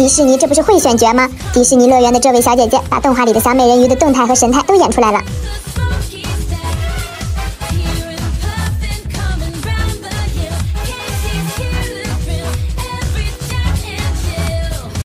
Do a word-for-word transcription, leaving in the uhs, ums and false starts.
迪士尼这不是会选角吗？迪士尼乐园的这位小姐姐把动画里的小美人鱼的动态和神态都演出来了。